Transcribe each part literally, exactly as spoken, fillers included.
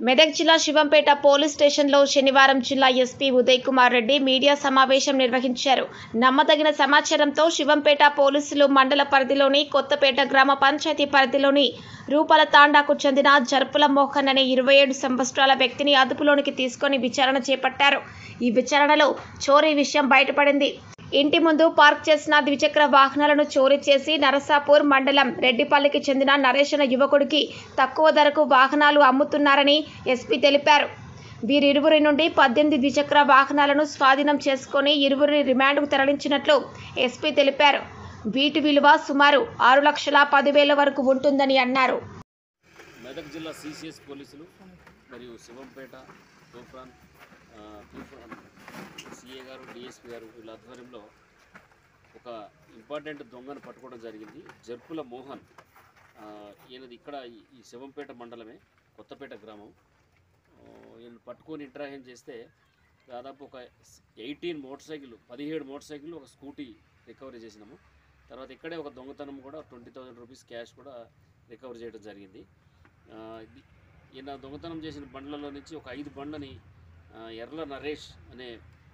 మెదక్ జిల్లా శివంపేట పోలీస్ స్టేషన్లో శనివారం జిల్లా ఎస్పీ ఉదయ్ కుమార్ రెడ్డి మీడియా సమావేశం నిర్వహించారు. నమ్మదగిన సమాచారంతో శివంపేట పోలీసులు మండల పరిధిలోని కొత్తపేట గ్రామ పంచాయతీ పరిధిలోని రూపాల తాండాకు చెందిన జర్పుల మోహన్ అనే ఇరవై ఏడు సంవత్సరాల వ్యక్తిని అదుపులోనికి తీసుకొని విచారణ చేపట్టారు. ఈ విచారణలో చోరీ విషయం బయటపడింది. ఇంటి ముందు పార్క్ చేసిన ద్విచక్ర వాహనాలను చోరీ చేసి నరసాపూర్ మండలం రెడ్డిపల్లికి చెందిన నరేష్ అనే యువకుడికి తక్కువ ధరకు వాహనాలు అమ్ముతున్నారని ఎస్పీ తెలిపారు. వీరిరువురి నుండి పద్దెనిమిది ద్విచక్ర వాహనాలను స్వాధీనం చేసుకుని ఇరువురిని రిమాండ్కు తరలించినట్లు ఎస్పీ తెలిపారు. వీటి విలువ సుమారు ఆరు లక్షల పదివేల వరకు ఉంటుందని అన్నారు. మెదక్ జిల్లా సిసిఎస్ పోలీసులు మరియు శివంపేట తూఫాన్ తూఫాన్ సిఏ గారు డిఎస్పీ గారు వీళ్ళ ఆధ్వర్యంలో ఒక ఇంపార్టెంట్ దొంగను పట్టుకోవడం జరిగింది. జర్పుల మోహన్ ఈయనది ఇక్కడ ఈ శివంపేట మండలమే, కొత్తపేట గ్రామం. ఈయన పట్టుకొని ఇంట్రాక్షన్ చేస్తే దాదాపు ఒక ఎయిటీన్ మోటార్ సైకిల్ పదిహేడు మోటార్ సైకిల్ ఒక స్కూటీ రికవరీ చేసినాము. తర్వాత ఇక్కడే ఒక దొంగతనం కూడా ట్వంటీ థౌజండ్ రూపీస్ క్యాష్ కూడా రికవరీ చేయడం జరిగింది. ఈయన దొంగతనం చేసిన బండ్లలో నుంచి ఒక ఐదు బండ్లని ఎర్ల నరేష్ అనే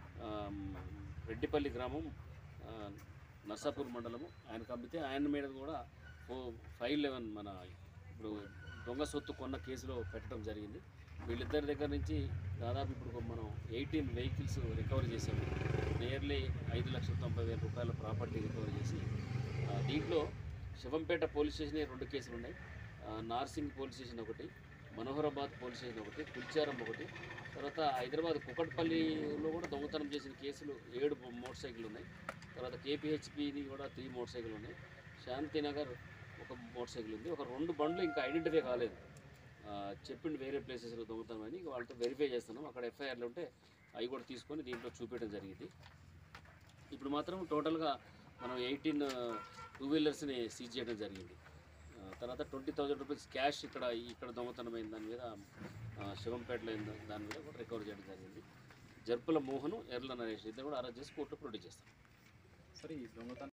రెడ్డిపల్లి గ్రామం నర్సాపూర్ మండలము ఆయనకు అమ్మితే ఆయన మీద కూడా ఓ ఫైవ్ లెవెన్ మన ఇప్పుడు దొంగ సొత్తు కొన్న కేసులో పెట్టడం జరిగింది. వీళ్ళిద్దరి దగ్గర నుంచి దాదాపు ఇప్పుడు మనం ఎయిటీన్ వెహికల్స్ రికవరీ చేశాము. నియర్లీ ఐదు లక్షల తొంభై వేల రూపాయల ప్రాపర్టీ రికవరీ చేసి దీంట్లో శివంపేట పోలీస్ స్టేషన్ రెండు కేసులు ఉన్నాయి. నార్సింగ్ పోలీస్ స్టేషన్ ఒకటి, మనోహరాబాద్ పోలీస్ స్టేషన్ ఒకటి, కుల్చారం ఒకటి, తర్వాత హైదరాబాద్ కుకట్పల్లిలో కూడా దొంగతనం చేసిన కేసులు ఏడు మోటార్ సైకిల్ ఉన్నాయి. తర్వాత కేపీహెచ్పిది కూడా త్రీ మోటార్ సైకిల్ ఉన్నాయి. శాంతినగర్ ఒక మోటార్ సైకిల్ ఉంది. ఒక రెండు బండ్లు ఇంకా ఐడెంటిఫై కాలేదు, చెప్పిండి వేరే ప్లేసెస్లో దొంగతనం అని వాళ్ళతో వెరిఫై చేస్తున్నాం. అక్కడ ఎఫ్ఐఆర్లు ఉంటే అవి కూడా తీసుకొని దీంట్లో చూపించడం జరిగింది. ఇప్పుడు మాత్రం టోటల్గా మనం ఎయిటీన్ టూ వీలర్స్ని సీజ్ చేయడం జరిగింది. తర్వాత ట్వంటీ థౌజండ్ రూపీస్ క్యాష్ ఇక్కడ ఇక్కడ దొంగతనమైన దాని మీద శివంపేటలో దాని మీద కూడా రికవర్ చేయడం జరిగింది. జర్పుల మోహను ఎర్ల నరేష్ ఇద్దరు కూడా అరెస్ట్ చేసి కోర్టులో ప్రొడ్యూస్ చేస్తాం. సరే ఈ దొంగతనం